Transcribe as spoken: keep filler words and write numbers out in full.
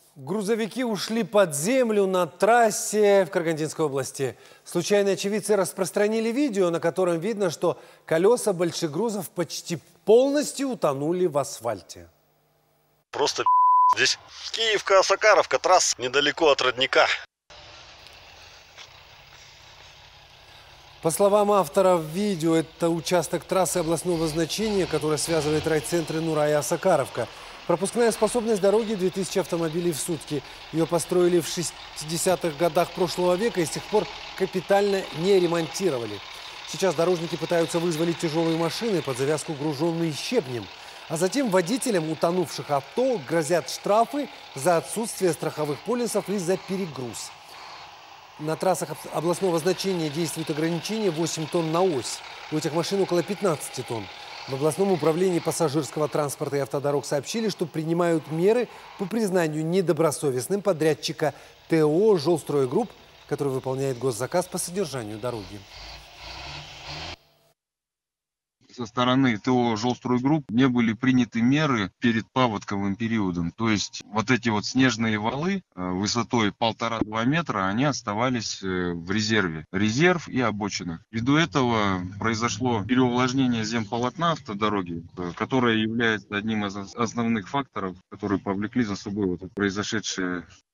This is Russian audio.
Грузовики ушли под землю на трассе в Карагандинской области. Случайные очевидцы распространили видео, на котором видно, что колеса больших грузов почти полностью утонули в асфальте. Просто здесь Киевка-Осакаровка, трасса недалеко от родника. По словам авторов видео, это участок трассы областного значения, который связывает райцентры Нура и Осакаровка. Пропускная способность дороги – две тысячи автомобилей в сутки. Ее построили в шестидесятых годах прошлого века и с тех пор капитально не ремонтировали. Сейчас дорожники пытаются вызволить тяжелые машины под завязку, груженные щебнем. А затем водителям утонувших авто грозят штрафы за отсутствие страховых полисов и за перегруз. На трассах областного значения действует ограничение восемь тонн на ось. У этих машин около пятнадцати тонн. В областном управлении пассажирского транспорта и автодорог сообщили, что принимают меры по признанию недобросовестным подрядчика ТО «Жилстройгрупп», который выполняет госзаказ по содержанию дороги. Со стороны ТО «Жилстройгрупп» не были приняты меры перед паводковым периодом. То есть вот эти вот снежные валы высотой полтора-два метра, они оставались в резерве. Резерв и обочина. Ввиду этого произошло переувлажнение земполотна автодороги, которое является одним из основных факторов, которые повлекли за собой вот произошедшее